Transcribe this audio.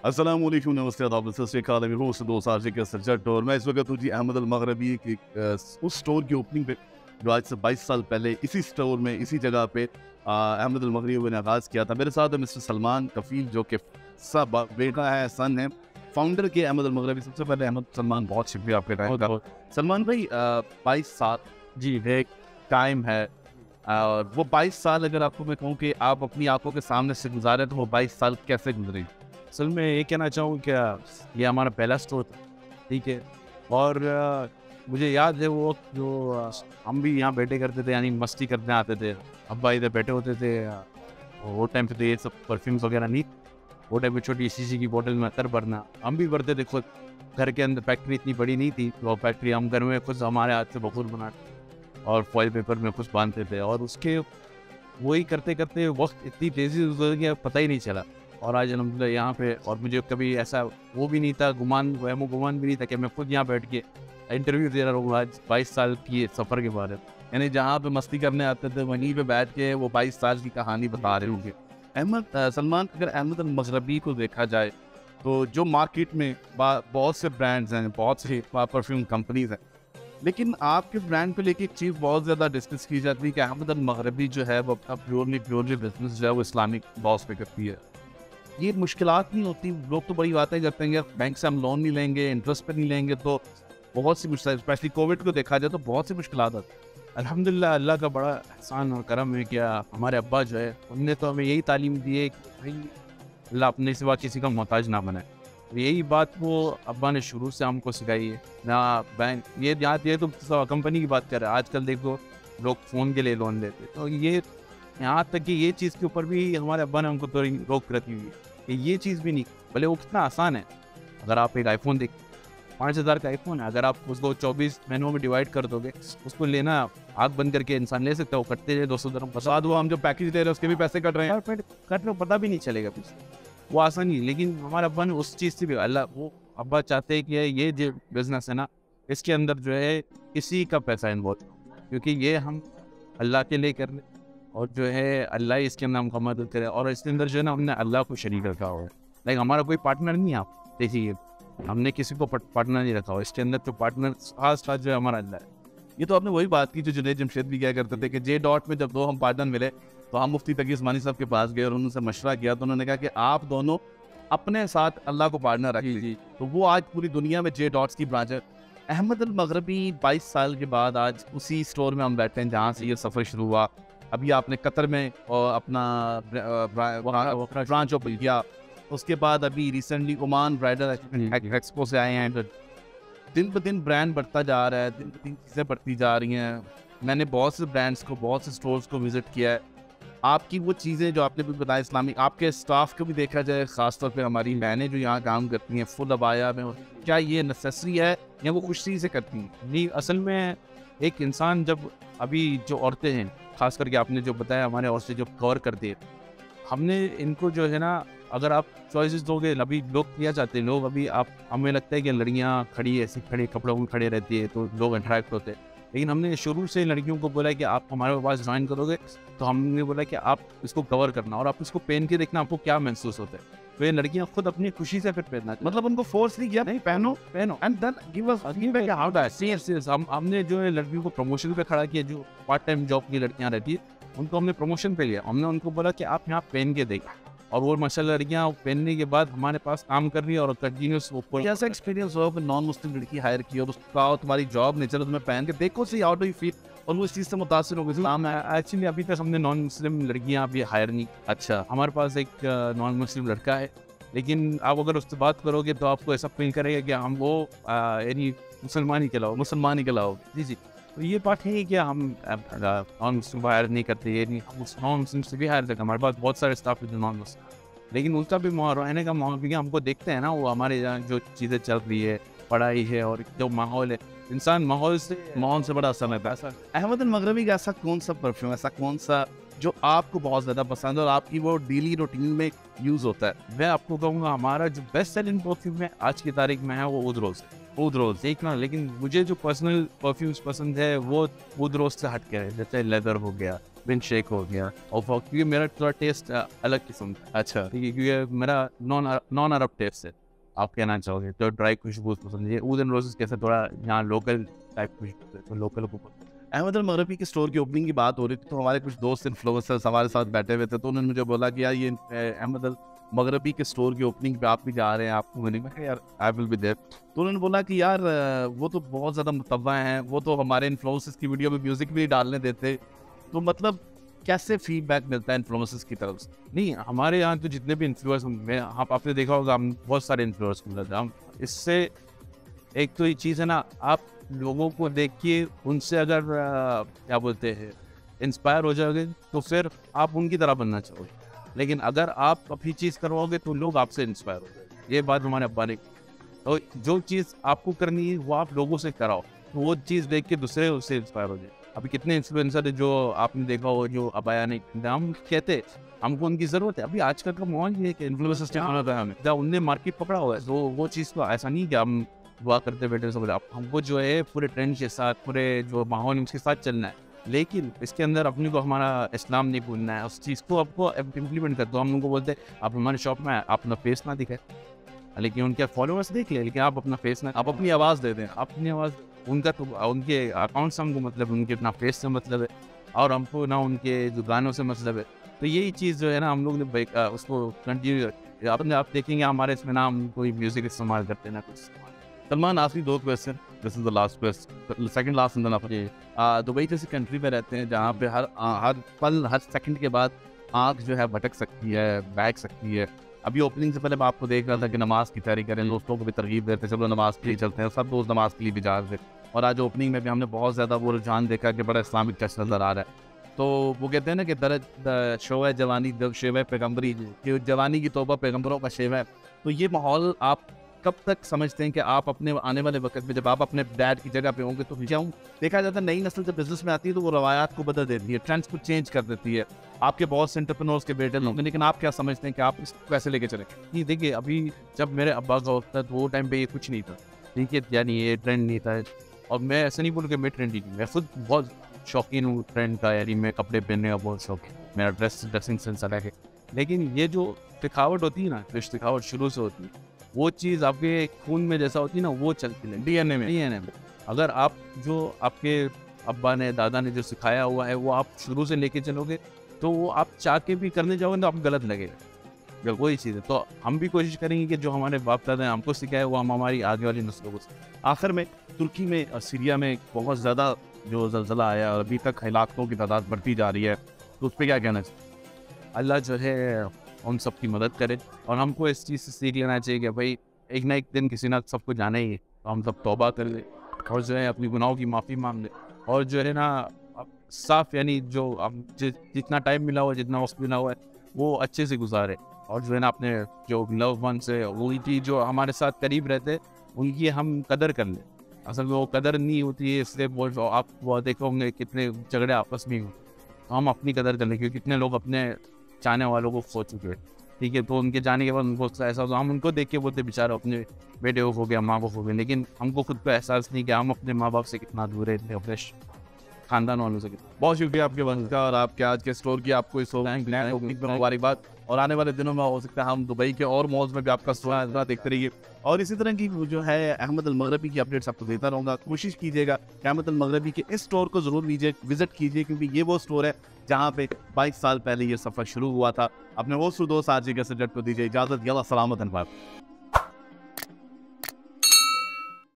अस्सलाम वालेकुम, नमस्ते, आदाब, सत श्री अकाल। मैं होस्ट दोस्त आशिक के सज्जड और मैं इस वक्त हूँ जी अहमद अल मगरबी की उस स्टोर की ओपनिंग पे जो आज से 22 साल पहले इसी स्टोर में इसी जगह पे अहमद अल मगरबी ने आगाज़ किया था। मेरे साथ है मिस्टर सलमान कफील जो कि सब बेटा है, सन है, फाउंडर के अहमद अल मगरबी। सबसे पहले अहमद सलमान बहुत शुक्रिया आपके टाइम का। सलमान भाई 22 साल जी। एक टाइम है और वो 22 साल अगर आपको मैं कहूँ कि आप अपनी आंखों के सामने से गुजारे तो वो 22 साल कैसे गुजरे? असल में ये कहना चाहूँ क्या, ये हमारा पहला स्टोर था, ठीक है। और मुझे याद है वो वक्त जो हम भी यहाँ बैठे करते थे, यानी मस्ती करने आते थे। अब्बा इधर बैठे होते थे। वो टाइम पे तो ये सब परफ्यूम्स वगैरह नहीं, वो टाइम पे छोटी शीशी की बोतल में अतर भरना हम भी भरते थे खुद। घर के अंदर फैक्ट्री इतनी बड़ी नहीं थी, वो फैक्ट्री हम घर में खुद हमारे हाथ से बखूर बनाते और फॉइल पेपर में कुछ बांधते थे। और उसके वही करते करते वक्त इतनी तेज़ी से गुजर गया, पता ही नहीं चला। और आज अल्हम्दुलिल्लाह यहाँ पे, और मुझे कभी ऐसा वो भी नहीं था, गुमान भी नहीं था कि मैं खुद यहाँ बैठ के इंटरव्यू दे रहा हूँ आज 22 साल की सफ़र के बारे में। यानी जहाँ पे मस्ती करने आते थे वहीं पे बैठ के वो 22 साल की कहानी बता रहे होंगे। सलमान, अगर अहमद अल मगरबी को देखा जाए तो जो मार्केट में बहुत से ब्रांड्स हैं, बहुत से परफ्यूम कंपनीज हैं, लेकिन आपके ब्रांड को लेके एक चीज़ बहुत ज़्यादा डिस्कस की जाती है कि अहमद अल मगरबी जो है वो अपना प्योरली बिजनेस जो है वो इस्लामिक बॉस पे करती है। ये मुश्किलात नहीं होती? लोग तो बड़ी बातें करते हैं कि बैंक से हम लोन नहीं लेंगे, इंटरेस्ट पे नहीं लेंगे, तो बहुत सी मुश्किल, स्पेशली कोविड को देखा जाए तो बहुत सी मुश्किलात आती हैं। अल्हम्दुलिल्लाह अल्लाह का बड़ा एहसान और करम है क्या, हमारे अब्बा जो है उनने तो हमें यही तालीम दी है कि भाई अल्लाह अपने सिवा किसी का मोहताज ना बनाए। तो यही बात वो अब्बा ने शुरू से हमको सिखाई है ना। बैंक ये तो कंपनी की बात कर रहे हैं, आजकल देखो लोग फ़ोन के लिए लोन लेते, तो ये यहाँ तक कि ये चीज़ के ऊपर भी हमारे अब्बा ने हमको थोड़ी रोक रखी हुई है कि ये चीज़ भी नहीं, भले वो कितना आसान है। अगर आप एक आईफोन देख, 5,000 का आईफोन है, अगर आप उसको 24 महीनों में डिवाइड कर दोगे, उसको लेना आँख बंद करके इंसान ले सकता है। वो कटते रहे 200 dirham, बाद वो हम जो पैकेज दे रहे हैं उसके भी पैसे कट रहे हैं। कट लो पता भी नहीं चलेगा पीछे, वो आसानी है। लेकिन हमारे अब्बा ने उस चीज़ से भी वो अब्बा चाहते हैं कि ये जो बिज़नेस है ना, इसके अंदर जो है किसी का पैसा इन्वॉल्व, क्योंकि ये हम अल्लाह के लिए कर रहे और जो है अल्लाह ही इसके अंदर हमको मदद करे। और इसके अंदर जो है ना, हमने अल्लाह को शरीक रखा हुआ है। लाइक हमारा कोई पार्टनर नहीं है, आप देखिए हमने किसी को पार्टनर नहीं रखा हुआ। इसके अंदर तो पार्टनर खास जो है हमारा अल्लाह है। ये तो आपने वही बात की जो जुनैद जमशेद भी क्या करते थे कि जे डॉट में जब दो हम पार्टनर मिले तो हम मुफ्ती तकी उस्मानी साहब के पास गए और उनसे मशवरा किया, तो उन्होंने कहा कि आप दोनों अपने साथ अल्लाह को पार्टनर रख लीजिए। तो वो आज पूरी दुनिया में जे डॉट्स की ब्रांच है। अहमद अल मगरबी 22 साल के बाद आज उसी स्टोर में हम बैठे हैं जहाँ से ये सफ़र शुरू हुआ। अभी आपने कतर में और अपना ब्रांच ओपन किया, उसके बाद अभी रिसेंटली ओमान ब्राइडल एक्सपो से आए हैं। दिन ब दिन ब्रांड बढ़ता जा रहा है, दिन ब दिन चीज़ें बढ़ती जा रही हैं। मैंने बहुत से ब्रांड्स को, बहुत से स्टोर्स को विज़िट किया है। आपकी वो चीज़ें जो आपने भी बताया इस्लामिक, आपके स्टाफ को भी देखा जाए, ख़ासतौर पे हमारी बहनें जो यहाँ काम करती हैं फुल अबाया में, क्या ये नेसेसरी है या वो खुशी से करती हैं? नहीं, असल में एक इंसान जब, अभी जो औरतें हैं खास करके आपने जो बताया हमारे औरतें जो कवर करती है, हमने इनको जो है ना, अगर आप चॉइसेस दोगे, अभी लोग किया चाहते हैं लोग, अभी आप, हमें लगता है कि लड़कियां खड़ी ऐसे खड़े कपड़ों में खड़े रहती है तो लोग अट्रैक्ट होते हैं। लेकिन हमने शुरू से लड़कियों को बोला कि आप हमारे पास ज्वाइन करोगे तो हमने बोला कि आप इसको कवर करना और आप इसको पहन के देखना आपको क्या महसूस होता है। तो ये लड़कियां खुद अपनी खुशी से फिर पहनना, मतलब उनको फोर्स नहीं किया, नहीं पहनो and then give us how that serious. हमने जो है लड़कियों को प्रमोशन पे खड़ा किया, जो पार्ट टाइम जॉब की लड़कियां रहती है उनको हमने प्रमोशन पे लिया। हमने उनको बोला कि आप यहाँ पहन के देखिए, और वो माशाल्लाह लड़कियाँ पहनने के बाद हमारे पास काम कर रही है और कंटिन्यूस ऊपर। कैसा एक्सपीरियंस हुआ कि नॉन मुस्लिम लड़की हायर की और उसका तुम्हारी जॉब नेचर तुम्हें पहन के देखो see how do you feel, और वो इस चीज़ से मुतासिर हो गई? एक्चुअली अभी तक हमने नॉन मुस्लिम लड़कियाँ अभी हायर नहीं। अच्छा, हमारे पास एक नॉन मुस्लिम लड़का है, लेकिन आप अगर उससे बात करोगे तो आपको ऐसा फील करेगा कि हम वो यानी मुसलमान ही कहलाओ। जी। तो ये बात है कि हम नॉन मुस्लिम हायर नहीं करते, ये नहीं, हम नॉन मुस्लिम से भी हायर करते। हमारे पास बहुत सारे स्टाफ है जो नॉन मुस्लिम, लेकिन उसका भी रहने का माहौल भी, हमको देखते हैं ना, वो हमारे यहाँ जो चीज़ें चल रही है, पढ़ाई है और जो माहौल है, इंसान माहौल से बड़ा असर है पैसा। अहमद अल मगरबी का ऐसा कौन सा परफ्यूम, ऐसा कौन सा जो आपको बहुत ज़्यादा पसंद है और आपकी वो डेली रूटीन में यूज़ होता है? मैं आपको कहूँगा हमारा जो बेस्ट सेलिंग परफ्यूम है आज की तारीख में है वो ऊद रोज़ देखना। लेकिन मुझे जो पर्सनल परफ्यूम्स पसंद है वो ऊद रोज़ से हट के है, जैसे लेदर हो गया मिल्क शेक हो गया, और क्योंकि मेरा थोड़ा टेस्ट अलग किस्म का है। अच्छा, ठीक है, क्योंकि मेरा नॉन अरब टेस्ट है, आप कहना चाहोगे तो ड्राई खुशबू पसंद है। ऊद एंड रोजेस कैसे थोड़ा यहाँ लोकल टाइप खुशबू है, तो लोकल को अहमद अल मगरबी के स्टोर की ओपनिंग की बात हो रही थी, तो हमारे कुछ दोस्त इन्फ्लुएंसर्स हमारे साथ बैठे हुए थे, तो उन्होंने मुझे बोला कि यार ये अहमद अल मगरबी के स्टोर की ओपनिंग पे आप भी जा रहे हैं, आपको मैंने कहा यार आई विल बी देयर। तो उन्होंने बोला कि यार वो तो बहुत ज़्यादा मुतव्वा हैं, वो तो हमारे इन्फ्लुएंसर्स की वीडियो में म्यूज़िक भी डालने देते, तो मतलब कैसे फीडबैक मिलता है इन्फ्लुएंसर्स की तरफ से? नहीं, हमारे यहाँ तो जितने भी इन्फ्लुएंस में आपने देखा होगा, हम बहुत सारे इन्फ्लुएंस मिलते हैं। हम इससे एक तो ये चीज़ है ना, आप लोगों को देख के उनसे अगर क्या बोलते हैं इंस्पायर हो जाओगे, तो फिर आप उनकी तरह बनना चाहोगे। लेकिन अगर आप अपनी चीज़ करवाओगे तो लोग आपसे इंस्पायर हो जाएंगे। ये बात हमारे अब्बा ने की। तो जो चीज़ आपको करनी है वो आप लोगों से कराओ, तो वो चीज़ देख के दूसरे उससे इंस्पायर हो जाए। अभी कितने इन्फ्लुएंसर है जो आपने देखा हो, जो अबाया नहीं पहनते, हम कहते हमको उनकी ज़रूरत है। अभी आजकल का माहौल ये है कि इन्फ्लुएंसर्स क्या होता है, हमें जब उनने मार्केट पकड़ा हुआ है, तो वो चीज़ को ऐसा नहीं कि हम दुआ करते बैठे सब। हमको जो है पूरे ट्रेंड के साथ, पूरे जो माहौल उसके साथ चलना है, लेकिन इसके अंदर अपने को हमारा इस्लाम नहीं भूलना है। उस चीज़ को आपको इम्प्लीमेंट कर दो। हम उनको बोलते हैं आप हमारे शॉप में आप अपना फेस ना दिखाए, लेकिन उनके फॉलोअर्स देख ले, लेकिन आप अपना फेस ना, आप अपनी आवाज़ दे दें। अपनी आवाज़, उनका तो उनके अकाउंट से हमको मतलब, उनके अपना फेस से मतलब है, और हमको ना उनके जो गानों से मतलब है। तो यही चीज़ जो है ना, हम लोग ने उसको कंटिन्यू, आपने आप देखेंगे हमारे इसमें ना हम कोई म्यूज़िक इस्तेमाल करते ना कुछ। सलमान, आखिरी 2 question, this is the last question, second last and then Dubai जैसी कंट्री में रहते हैं जहाँ पे हर पल हर सेकंड के बाद आँख जो है भटक सकती है, बैठ सकती है। अभी ओपनिंग से पहले मैं आपको देख रहा था कि नमाज की तैयारी करें, दोस्तों को भी तरगीब देते, चलो नमाज के लिए चलते हैं, सब दोस्त नमाज के लिए भी जा रहे थे। और आज ओपनिंग में भी हमने बहुत ज़्यादा वो रुझान देखा कि बड़ा इस्लामिक टच नज़र आ रहा है। तो वो कहते हैं ना कि दरज शोए जवानी शेव पैगम्बरी, कि जवानी की तौबा पैगम्बरों का शेव है। तो ये माहौल आप कब तक समझते हैं कि आप अपने आने वाले वक्त में जब आप अपने डैड की जगह पे होंगे, तो क्या देखा जाता है नई नस्ल जब बिजनेस में आती है तो वो रवायात को बदल देती है, ट्रेंड्स को चेंज कर देती है। आपके बहुत से एंटरप्रेन्योर्स के बेटे लोग, लेकिन आप क्या समझते हैं कि आप इसको कैसे लेके चलें? नहीं देखिए, अभी जब मेरे अब्बा का वक्त था तो वो टाइम पे ये कुछ नहीं था, ठीक है, यानी ये ट्रेंड नहीं था। और मैं ऐसा नहीं बोलूँ कि मैं ट्रेंडी नहीं, मैं खुद बहुत शौकीन हूँ ट्रेंड का, यानी मैं कपड़े पहनने का बहुत शौक है, मेरा ड्रेसिंग सेंस अलग है। लेकिन ये जो दिखावट होती है ना, जो दिखावट शुरू से होती है, वो चीज़ आपके खून में जैसा होती है ना, वो चलती है डीएनए में। अगर आप जो आपके अब्बा ने, दादा ने जो सिखाया हुआ है वो आप शुरू से लेके चलोगे, तो वो आप चाह के भी करने जाओगे तो आपको गलत लगेगा। वही चीज़ है। तो हम भी कोशिश करेंगे कि जो हमारे बाप दादा ने हमको सिखाया वो हम हमारी आगे वाली नस्लों को सिखाएं। आखिर में तुर्की में और सीरिया में बहुत ज़्यादा जो ज़लज़ला आया और अभी तक हलाकतों की तादाद बढ़ती जा रही है, तो उस पर क्या कहना चाहिए? अल्लाह जो है उन सब की मदद करे, और हमको इस चीज़ से सीख लेना चाहिए कि भाई एक ना एक दिन किसी ना सबको जाना ही है, तो हम सब तौबा कर ले और जो है अपनी गुनाहों की माफ़ी मांग ले, और जो है ना साफ, यानी जो हम जितना टाइम मिला हुआ है, जितना वक्त मिला हुआ है, वो अच्छे से गुजारे। और जो है ना अपने जो लव वंस है, उनकी जो हमारे साथ करीब रहते, उनकी हम कदर कर लें। असल में वो कदर नहीं होती है, इसलिए आप वो देखोगे कितने झगड़े आपस में हो, तो हम अपनी कदर कर लें, क्योंकि कितने लोग अपने चाहने वालों को खो चुके हैं, ठीक है। तो उनके जाने के बाद उनको ऐसा हो, हम उनको देख के बोलते बेचारा अपने बेटे को खो गया, माँ को खो गया, लेकिन हमको खुद को एहसास नहीं कि हम अपने माँ बाप से कितना दूर है, अपने खानदान वालों से कितना। बहुत शुक्रिया आपके वक्त का और आपके आज के स्टोर की, आपको इस मुबारकबाद। और आने वाले दिनों में हो सकता है हम दुबई के और मॉल्स में भी आपका स्टोर देखते रहिए, और इसी तरह की जो है अहमद अल मगरबी की अपडेट्स आपको देता रहूँगा। कोशिश कीजिएगा कि अहमद अल मगरबी के इस स्टोर को ज़रूर विजिट कीजिए, क्योंकि ये वो स्टोर है जहाँ पे 22 साल पहले ये सफ़र शुरू हुआ था। अपने वो दोस्त आज के सब्जेक्ट को दीजिए इजाज़त। यल्ला सलामत।